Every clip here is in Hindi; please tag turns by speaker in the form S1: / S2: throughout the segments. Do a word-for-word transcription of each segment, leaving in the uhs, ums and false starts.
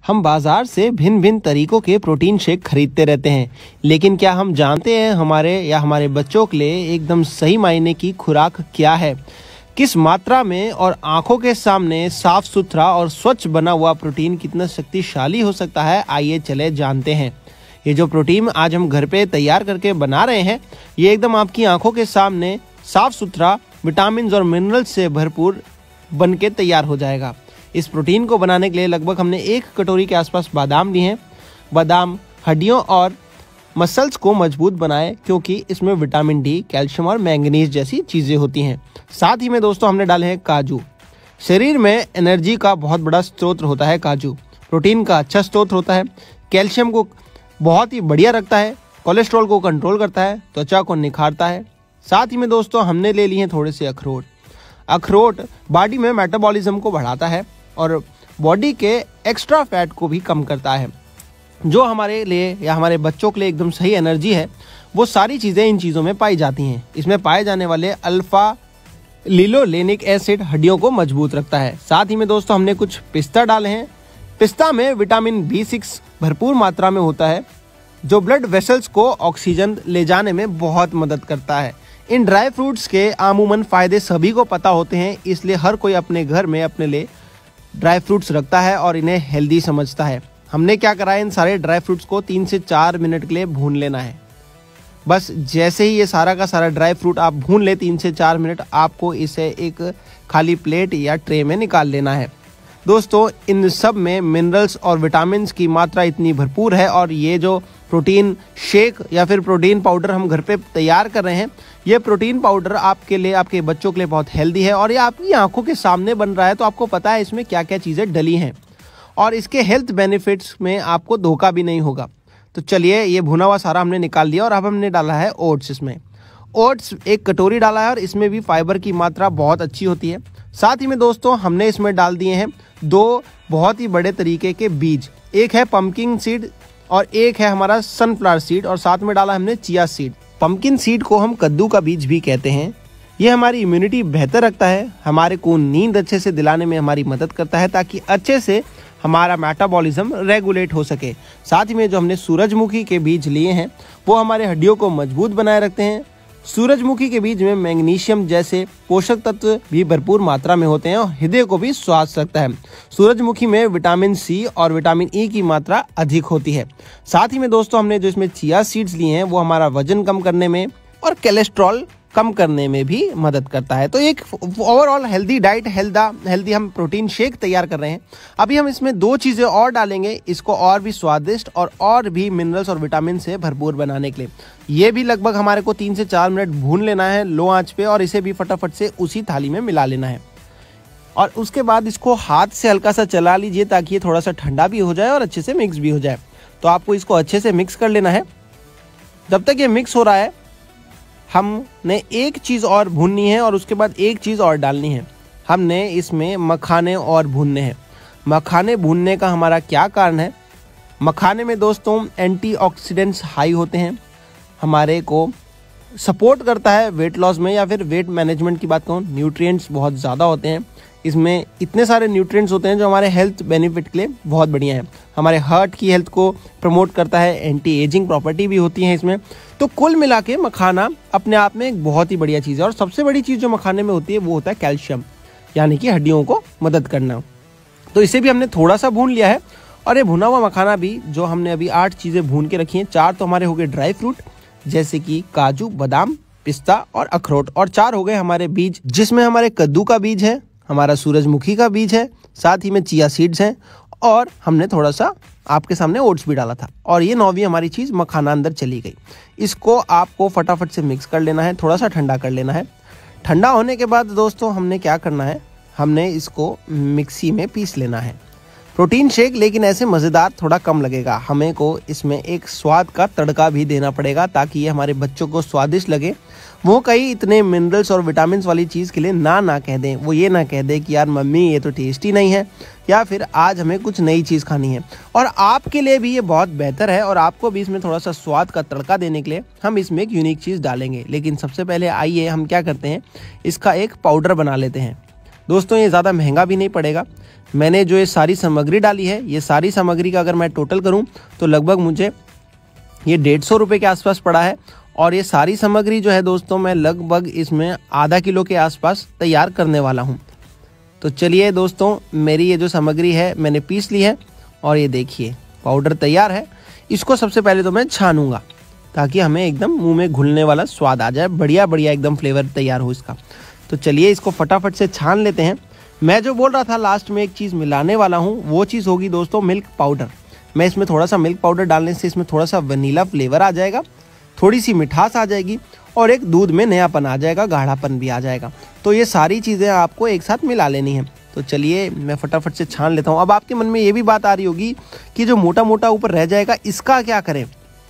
S1: हम बाजार से भिन्न भिन्न तरीकों के प्रोटीन शेक खरीदते रहते हैं, लेकिन क्या हम जानते हैं हमारे या हमारे बच्चों के लिए एकदम सही मायने की खुराक क्या है? किस मात्रा में और आंखों के सामने साफ सुथरा और स्वच्छ बना हुआ प्रोटीन कितना शक्तिशाली हो सकता है, आइए चले जानते हैं। ये जो प्रोटीन आज हम घर पे तैयार करके बना रहे हैं, ये एकदम आपकी आंखों के सामने साफ सुथरा विटामिन और मिनरल्स से भरपूर बन के तैयार हो जाएगा। इस प्रोटीन को बनाने के लिए लगभग हमने एक कटोरी के आसपास बादाम लिए हैं। बादाम हड्डियों और मसल्स को मजबूत बनाए, क्योंकि इसमें विटामिन डी, कैल्शियम और मैंगनीज जैसी चीज़ें होती हैं। साथ ही में दोस्तों हमने डाले हैं काजू। शरीर में एनर्जी का बहुत बड़ा स्रोत होता है काजू। प्रोटीन का अच्छा स्रोत होता है, कैल्शियम को बहुत ही बढ़िया रखता है, कोलेस्ट्रॉल को कंट्रोल करता है, त्वचा को निखारता है। साथ ही में दोस्तों हमने ले लिए हैं थोड़े से अखरोट। अखरोट बॉडी में मेटाबॉलिज्म को बढ़ाता है और बॉडी के एक्स्ट्रा फैट को भी कम करता है। जो हमारे लिए या हमारे बच्चों के लिए एकदम सही एनर्जी है, वो सारी चीज़ें इन चीज़ों में पाई जाती हैं। इसमें पाए जाने वाले अल्फा लिनोलेनिक एसिड हड्डियों को मजबूत रखता है। साथ ही में दोस्तों हमने कुछ पिस्ता डाले हैं। पिस्ता में विटामिन बी सिक्स भरपूर मात्रा में होता है, जो ब्लड वेसल्स को ऑक्सीजन ले जाने में बहुत मदद करता है। इन ड्राई फ्रूट्स के आमूमन फ़ायदे सभी को पता होते हैं, इसलिए हर कोई अपने घर में अपने लिए ड्राई फ्रूट्स रखता है और इन्हें हेल्दी समझता है। हमने क्या करा है, इन सारे ड्राई फ्रूट्स को तीन से चार मिनट के लिए भून लेना है। बस जैसे ही ये सारा का सारा ड्राई फ्रूट आप भून ले तीन से चार मिनट, आपको इसे एक खाली प्लेट या ट्रे में निकाल लेना है। दोस्तों इन सब में मिनरल्स और विटामिन्स की मात्रा इतनी भरपूर है, और ये जो प्रोटीन शेक या फिर प्रोटीन पाउडर हम घर पे तैयार कर रहे हैं, ये प्रोटीन पाउडर आपके लिए, आपके बच्चों के लिए बहुत हेल्दी है और ये आपकी आंखों के सामने बन रहा है, तो आपको पता है इसमें क्या क्या चीज़ें डली हैं और इसके हेल्थ बेनिफिट्स में आपको धोखा भी नहीं होगा। तो चलिए, ये भुना हुआ सारा हमने निकाल लिया और अब हमने डाला है ओट्स। इसमें ओट्स एक कटोरी डाला है और इसमें भी फाइबर की मात्रा बहुत अच्छी होती है। साथ ही में दोस्तों हमने इसमें डाल दिए हैं दो बहुत ही बड़े तरीके के बीज। एक है पंपकिन सीड और एक है हमारा सनफ्लावर सीड, और साथ में डाला हमने चिया सीड। पंपकिन सीड को हम कद्दू का बीज भी कहते हैं। ये हमारी इम्यूनिटी बेहतर रखता है, हमारे को नींद अच्छे से दिलाने में हमारी मदद करता है, ताकि अच्छे से हमारा मेटाबॉलिज्म रेगुलेट हो सके। साथ ही में जो हमने सूरजमुखी के बीज लिए हैं, वो हमारे हड्डियों को मजबूत बनाए रखते हैं। सूरजमुखी के बीज में मैग्नीशियम जैसे पोषक तत्व भी भरपूर मात्रा में होते हैं और हृदय को भी स्वस्थ रखता है। सूरजमुखी में विटामिन सी और विटामिन ई की मात्रा अधिक होती है। साथ ही में दोस्तों हमने जो इसमें चिया सीड्स लिए हैं, वो हमारा वजन कम करने में और कोलेस्ट्रॉल कम करने में भी मदद करता है। तो एक ओवरऑल हेल्दी डाइट, हेल्दा हेल्दी हम प्रोटीन शेक तैयार कर रहे हैं। अभी हम इसमें दो चीज़ें और डालेंगे, इसको और भी स्वादिष्ट और और भी मिनरल्स और विटामिन से भरपूर बनाने के लिए। ये भी लगभग हमारे को तीन से चार मिनट भून लेना है लो आंच पे, और इसे भी फटाफट से उसी थाली में मिला लेना है। और उसके बाद इसको हाथ से हल्का सा चला लीजिए, ताकि ये थोड़ा सा ठंडा भी हो जाए और अच्छे से मिक्स भी हो जाए। तो आपको इसको अच्छे से मिक्स कर लेना है। जब तक ये मिक्स हो रहा है, हमने एक चीज़ और भूननी है और उसके बाद एक चीज़ और डालनी है। हमने इसमें मखाने और भूनने हैं। मखाने भूनने का हमारा क्या कारण है? मखाने में दोस्तों एंटीऑक्सीडेंट्स हाई होते हैं, हमारे को सपोर्ट करता है वेट लॉस में, या फिर वेट मैनेजमेंट की बात कहूँ, न्यूट्रिएंट्स बहुत ज़्यादा होते हैं इसमें। इतने सारे न्यूट्रिएंट्स होते हैं जो हमारे हेल्थ बेनिफिट के लिए बहुत बढ़िया है। हमारे हार्ट की हेल्थ को प्रमोट करता है, एंटी एजिंग प्रॉपर्टी भी होती है इसमें। तो कुल मिला के मखाना अपने आप में एक बहुत ही बढ़िया चीज़ है। और सबसे बड़ी चीज़ जो मखाने में होती है वो होता है कैल्शियम, यानी कि हड्डियों को मदद करना। तो इसे भी हमने थोड़ा सा भून लिया है। और ये भुना हुआ मखाना भी, जो हमने अभी आठ चीज़ें भून के रखी हैं, चार तो हमारे हो गए ड्राई फ्रूट जैसे कि काजू, बादाम, पिस्ता और अखरोट, और चार हो गए हमारे बीज, जिसमें हमारे कद्दू का बीज है, हमारा सूरजमुखी का बीज है, साथ ही में चिया सीड्स हैं, और हमने थोड़ा सा आपके सामने ओट्स भी डाला था। और ये नौवीं हमारी चीज़ मखाना अंदर चली गई। इसको आपको फटाफट से मिक्स कर लेना है, थोड़ा सा ठंडा कर लेना है। ठंडा होने के बाद दोस्तों हमने क्या करना है, हमने इसको मिक्सी में पीस लेना है। प्रोटीन शेक लेकिन ऐसे मज़ेदार थोड़ा कम लगेगा, हमें को इसमें एक स्वाद का तड़का भी देना पड़ेगा, ताकि ये हमारे बच्चों को स्वादिष्ट लगे। वो कहीं इतने मिनरल्स और विटामिन वाली चीज़ के लिए ना ना कह दें, वो ये ना कह दें कि यार मम्मी ये तो टेस्टी नहीं है, या फिर आज हमें कुछ नई चीज़ खानी है। और आपके लिए भी ये बहुत बेहतर है, और आपको भी इसमें थोड़ा सा स्वाद का तड़का देने के लिए हम इसमें एक यूनिक चीज़ डालेंगे। लेकिन सबसे पहले आइए हम क्या करते हैं, इसका एक पाउडर बना लेते हैं। दोस्तों ये ज़्यादा महंगा भी नहीं पड़ेगा। मैंने जो ये सारी सामग्री डाली है, ये सारी सामग्री का अगर मैं टोटल करूं तो लगभग मुझे ये डेढ़ सौ रुपये के आसपास पड़ा है। और ये सारी सामग्री जो है दोस्तों मैं लगभग इसमें आधा किलो के आसपास तैयार करने वाला हूं। तो चलिए दोस्तों, मेरी ये जो सामग्री है मैंने पीस ली है और ये देखिए पाउडर तैयार है। इसको सबसे पहले तो मैं छानूंगा ताकि हमें एकदम मुंह में घुलने वाला स्वाद आ जाए, बढ़िया बढ़िया एकदम फ्लेवर तैयार हो इसका। तो चलिए इसको फटाफट से छान लेते हैं। मैं जो बोल रहा था लास्ट में एक चीज़ मिलाने वाला हूँ, वो चीज़ होगी दोस्तों मिल्क पाउडर। मैं इसमें थोड़ा सा मिल्क पाउडर डालने से इसमें थोड़ा सा वनीला फ्लेवर आ जाएगा, थोड़ी सी मिठास आ जाएगी और एक दूध में नयापन आ जाएगा, गाढ़ापन भी आ जाएगा। तो ये सारी चीज़ें आपको एक साथ मिला लेनी है। तो चलिए मैं फटाफट से छान लेता हूँ। अब आपके मन में ये भी बात आ रही होगी कि जो मोटा मोटा ऊपर रह जाएगा इसका क्या करें।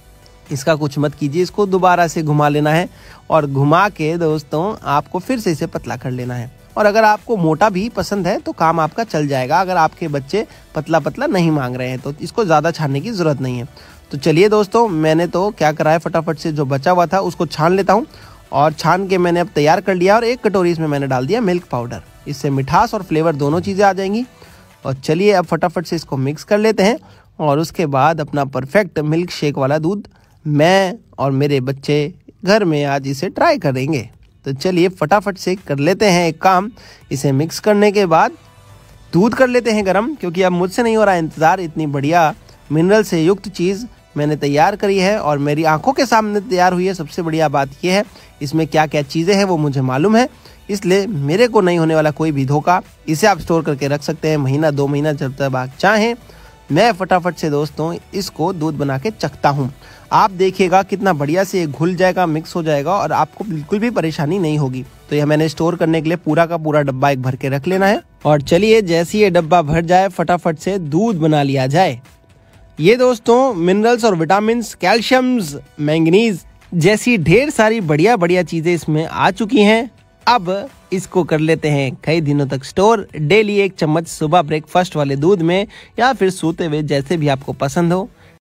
S1: इसका कुछ मत कीजिए, इसको दोबारा से घुमा लेना है और घुमा के दोस्तों आपको फिर से इसे पतला कर लेना है। और अगर आपको मोटा भी पसंद है तो काम आपका चल जाएगा। अगर आपके बच्चे पतला पतला नहीं मांग रहे हैं तो इसको ज़्यादा छानने की ज़रूरत नहीं है। तो चलिए दोस्तों, मैंने तो क्या करा है, फटाफट से जो बचा हुआ था उसको छान लेता हूँ। और छान के मैंने अब तैयार कर लिया और एक कटोरी इसमें मैंने डाल दिया मिल्क पाउडर। इससे मिठास और फ्लेवर दोनों चीज़ें आ जाएंगी। और चलिए अब फटाफट से इसको मिक्स कर लेते हैं और उसके बाद अपना परफेक्ट मिल्क शेक वाला दूध मैं और मेरे बच्चे घर में आज इसे ट्राई करेंगे। तो चलिए फटाफट से कर लेते हैं एक काम। इसे मिक्स करने के बाद दूध कर लेते हैं गरम, क्योंकि अब मुझसे नहीं हो रहा इंतज़ार। इतनी बढ़िया मिनरल से युक्त चीज़ मैंने तैयार करी है और मेरी आंखों के सामने तैयार हुई है। सबसे बढ़िया बात यह है इसमें क्या क्या चीज़ें हैं वो मुझे मालूम है, इसलिए मेरे को नहीं होने वाला कोई भी धोखा। इसे आप स्टोर करके रख सकते हैं महीना दो महीना जब तक आप चाहें। मैं फटाफट से दोस्तों इसको दूध बना के चखता हूँ। आप देखिएगा कितना बढ़िया से ये घुल जाएगा, मिक्स हो जाएगा और आपको बिल्कुल भी परेशानी नहीं होगी। तो यह मैंने स्टोर करने के लिए पूरा का पूरा डब्बा एक भर के रख लेना है। और चलिए जैसे ये डब्बा भर जाए फटाफट से दूध बना लिया जाए। ये दोस्तों मिनरल्स और विटामिन्स, कैल्शियम्स, मैंगनीज जैसी ढेर सारी बढ़िया बढ़िया चीज़ें इसमें आ चुकी हैं। अब इसको कर लेते हैं कई दिनों तक स्टोर। डेली एक चम्मच सुबह ब्रेकफास्ट वाले दूध में या फिर सोते हुए, जैसे भी आपको पसंद हो।